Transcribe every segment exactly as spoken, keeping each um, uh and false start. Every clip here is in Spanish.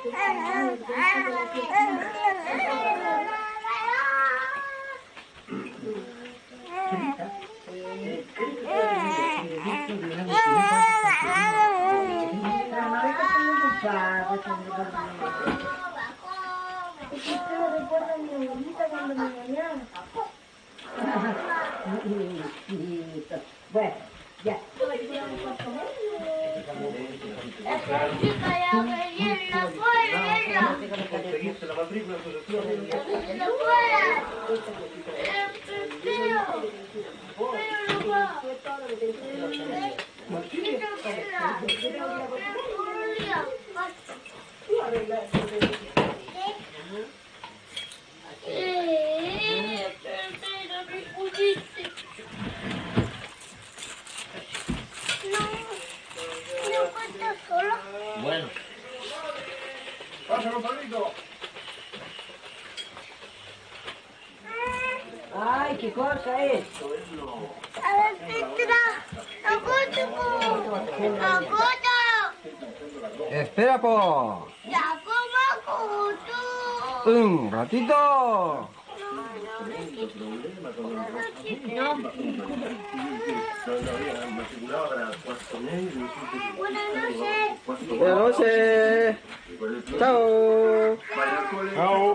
Bueno, ya. Conseguiste la matrícula, bueno. Pásalo, Pablito. Ay, qué cosa es. Espera, po. Un ratito. Buenas noches. Buenas noches. Chao. Chao.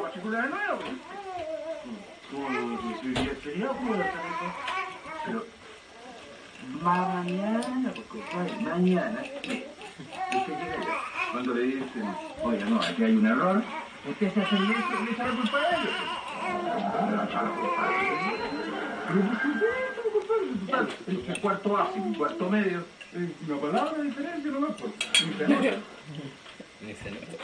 Pero mañana, porque mañana, usted llega allá. Cuando le dicen, oiga, no, aquí hay un error, usted se hace bien y le echa la culpa a ellos. Le echa la culpa a ellos. El cuarto básico, el cuarto medio, una palabra de diferencia nomás, pues. Ni se nota. Ni se nota.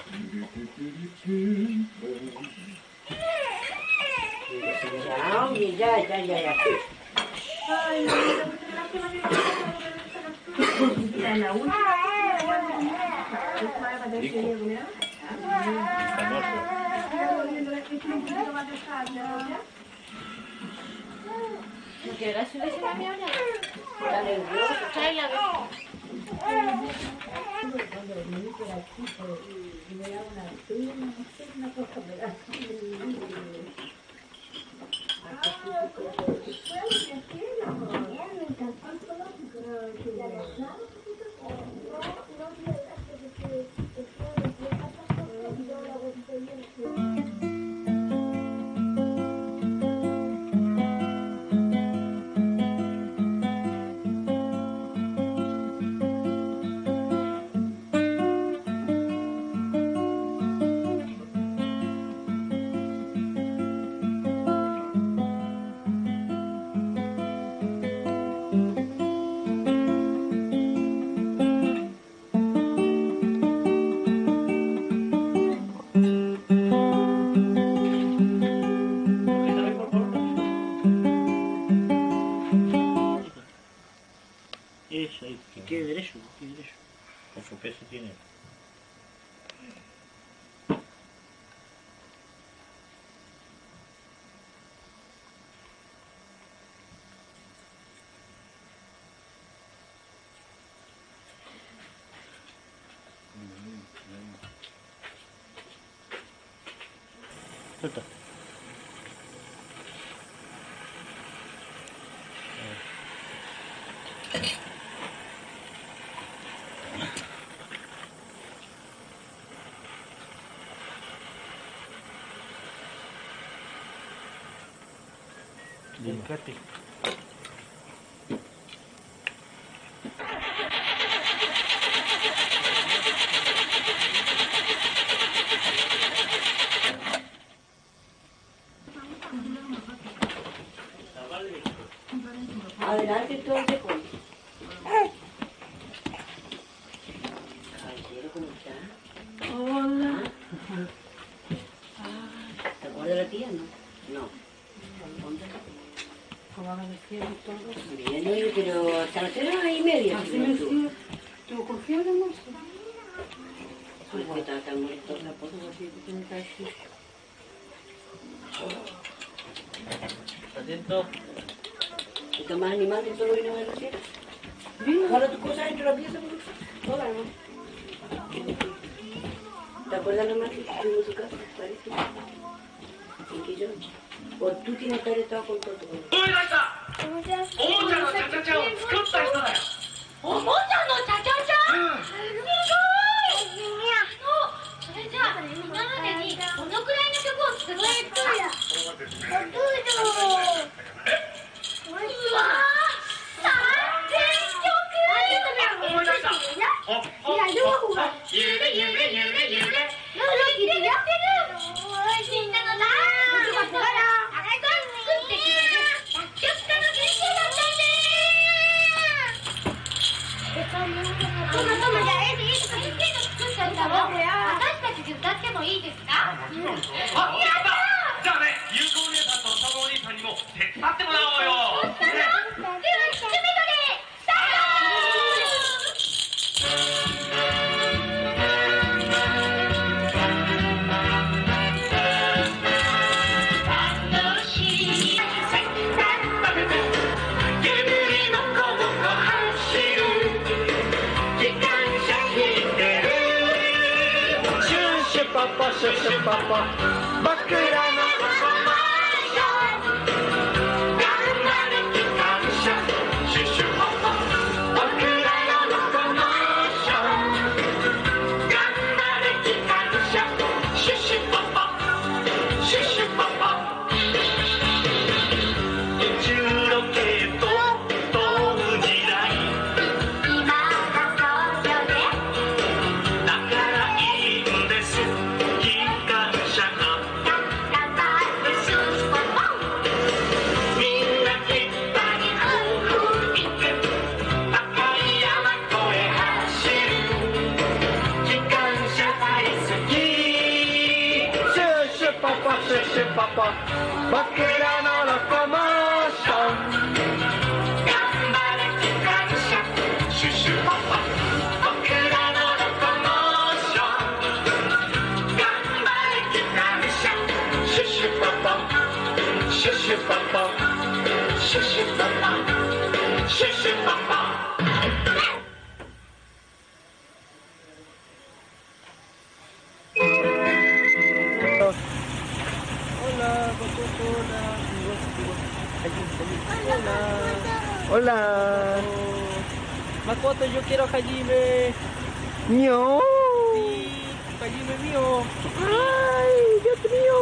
Ya, oye, ya, ya, ya, ya. Ay, la última ¿Qué era su vecina mi ahora? La nerviosa, tráela. Cuando el ministro era chico y me daba una pena, no sé, una cosa me da Eso ahí, que quede derecho, que quede derecho. Con su peso tiene. Suelta. Buscate. Adelante entonces, pues. ¿Cómo está? Hola. ¿Te acuerdas de la tía, no? No. ¿Dónde? ¿Cómo amanecieron todos? Bien, oye, pero hasta las tres y media. Así me decía. ¿Tú con fiebre, no? ¿Por qué estaba tan molesto? La puedo decir que tiene que decir. Atento. ¿Estás más animal que solo vino a decir? Bien. Jala tus cosas dentro de la pieza, por favor. Toda, ¿no? ¿Te acuerdas la más que tuvimos su casa? Parece. Y que yo. O tú tienes que haber estado con todo. 思い出したおもちゃのチャチャチャを作った人だよ。おもちゃのチャチャチャ、うん、すごい。それじゃあ今までにどのくらいの曲を作りましたか？うわー、さんぜんきょく。思い出した。ゆれゆれゆれゆれ。ゆれやってる。みんなの大好きな曲をたくさん作ってくれる作曲家の先生だったんです。トマトマじゃあええでいいとか先生が作った歌を私たちで歌ってもいいですか？もちろんですよ。あ、やったー。じゃあね、ゆうこお姉さんとおさむお兄さんにも手伝ってもらおうよ。では、キツメドレースターパパシュシュパパ僕らのロコモーション頑張れ機関車シュシュパパ僕らのロコモーション頑張れ機関車シュシュパパシュシュパパ宇宙ロケット飛ぶ時代今がそうよねだからいいんですパパ僕らのロコモーション頑張れ機関車シュシュパパ僕らのロコモーション頑張れ機関車シュシュパパシュシュパパシュシュパパシュシュパパHola. Makoto, yo quiero Hajime. Mío. Sí, Hajime mío. Ay, Dios mío.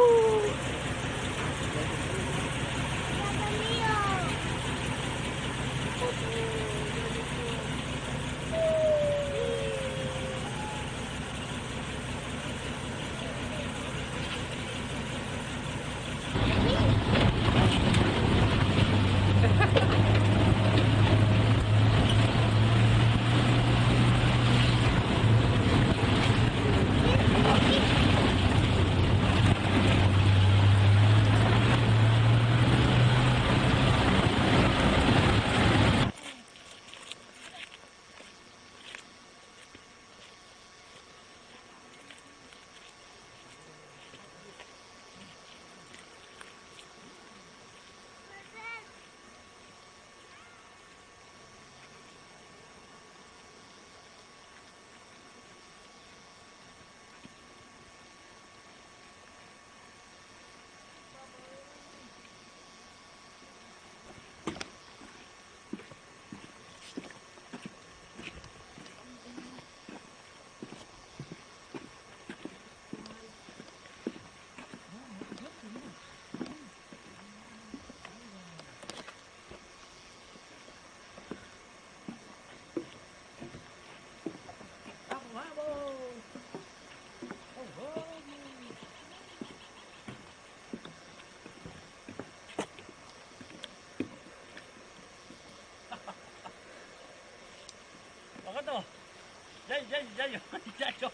Ya, ya, ya, ya, ya, ya.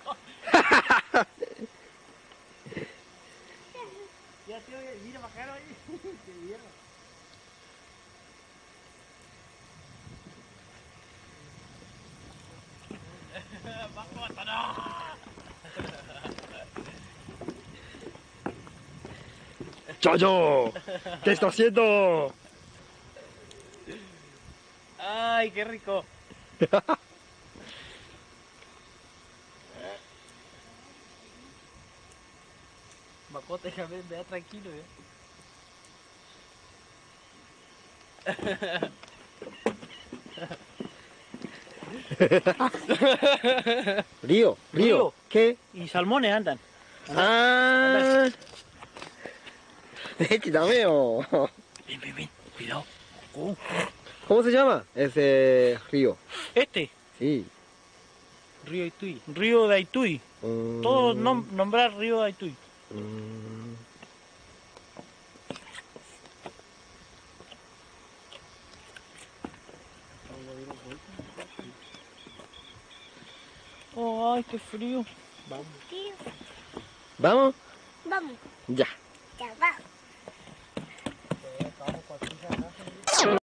Ya, tío, mira, bajero ahí. Qué mierda. Bajo hasta no. Chayo, ¿qué está haciendo? Ay, qué rico. Vos déjame, me da tranquilo, eh. Río, río, Río. ¿qué? Y salmones andan. Ah, echi dame yo. Ven, ven, ven. Cuidado. Oh. ¿Cómo se llama ese río? Este, Sí. Río Aituy. Río de Aituy. Mm, Todo nom nombrar Río de Aituy. mm. Oh, ay, qué frío. ¿Vamos? Vamos. Ya.